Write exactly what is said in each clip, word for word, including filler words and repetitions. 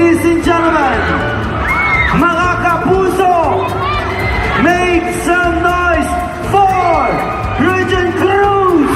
Ladies and gentlemen, mga Kapuso, make some noise for Rodjun Cruz!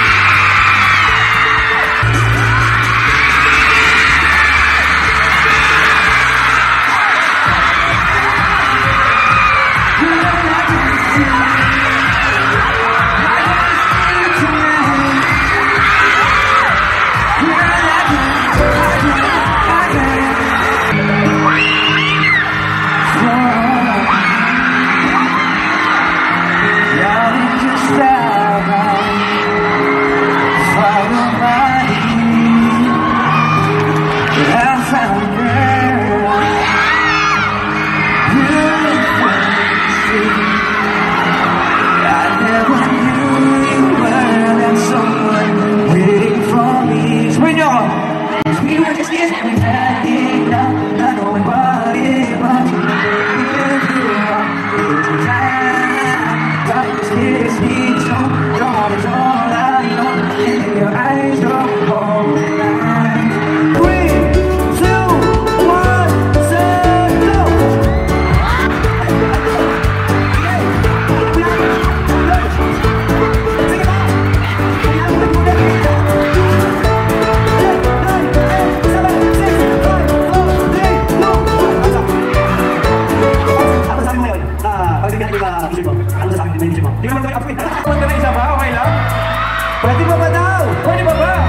Pwede ba ba daw? Pwede ba ba?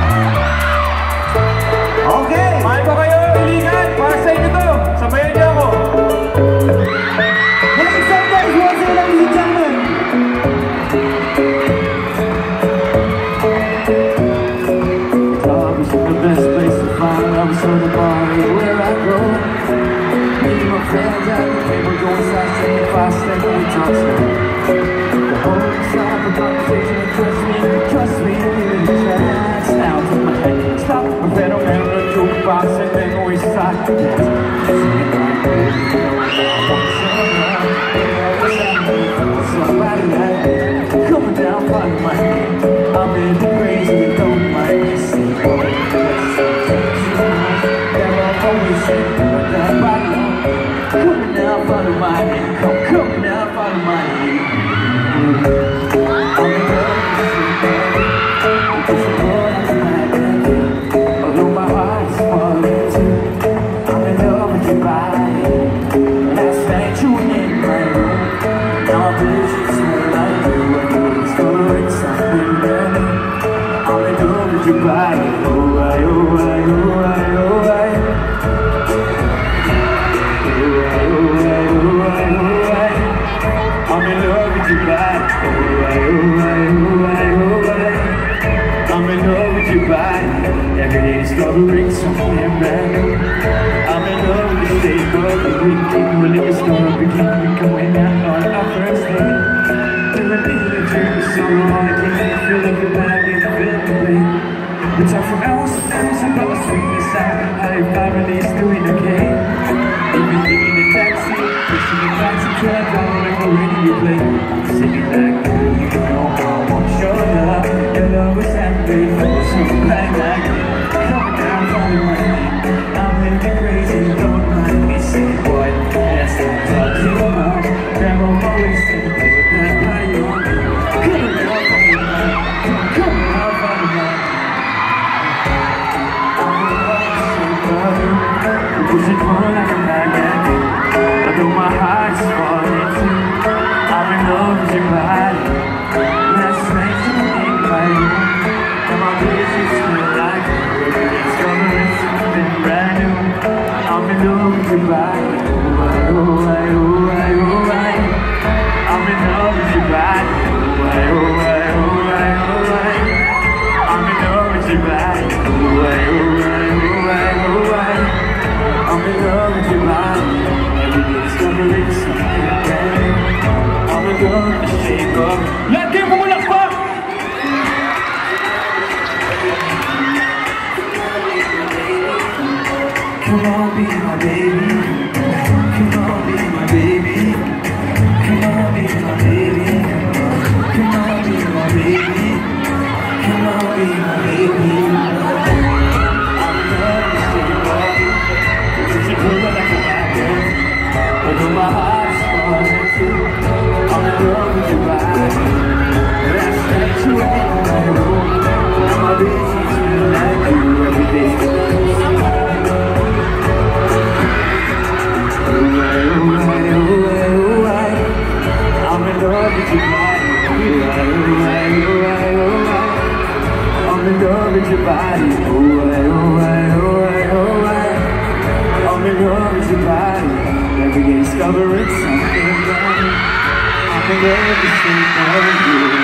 Okay! Mahal ba kayo, Iligan? Para sa inyo to! Sabayan niyo ako! Hey, sometimes once in a ladies and gentlemen! Club is the best place to find love, so the bar is where I go. Me and my friends at the table go inside, saying fast and we talk slow. The whole inside the conversation, and trust me, trust me, I'm giving it a chance. Now take my hand, stop, my friend, I'm in the jukebox, and then we start to dance. Singing like baby, you know I want some love. Somebody like that, coming down by my hand. I'm in the crazy, you don't mind me saying, boy, that's something you know. That I've always said, but that body on. Coming down by my hand, come, coming down by my hand. I'm in love with you, baby. Because you know that's like that. Although my heart's falling too. I'm in love with your body. Last night you were in my room. Now I wish you smell like you. And you're discovering something brand new. I'm in love with your body. Oh, I, oh, I, oh, I, oh, I. Oh, I, oh, I, oh, I, oh, I. I'm in love with your body. Oh, I, oh, I, oh, I, oh, I. I'm in love with your body. Every day discovering something brand new. I'm in love with the shape of the weekend. We're living store begin. We going out on our first day. Doing me and drink the summer on the day. Feel like your body in the building. We talk for hours and hours about the sweetness out. How your family's doing okay. Even in the taxi, pushing the taxi cab down like the radio play. Singing like, you know I want your love. Your love was handmade for somebody like you. Coming down from the rain, I'm living crazy, don't mind me saying, boy, that's not talking about. Grab on my waist and put that body on me. Coming down from the rain, coming down from the rain. I'm in love with somebody, because it's more like a magnet. Although my heart's falling too. I'm in love with your body. Last night you were in my room. Now my wish you smell like you. Discovering something brand new. I'm in love with your body. Oh, I, oh, I, oh, I, oh, I. I'm in love with your body. Oh, I, oh, I, oh, I, oh, I. I'm in love with your body. Oh, I, oh, I, oh, I, oh, I. I'm in love with your body. Every day discovering something brand new. I'm in love with the shape of. Lagi mo mula pa! Come on, be my baby. Come on, be my baby. Come on, be my baby. Come on, be my baby. Come on, be my baby. I'm in love with your body. with your body. Oh, I, oh, I, oh, I, oh, I. I'm in love with your body. Every day discovering something brand new. I'm in love with you.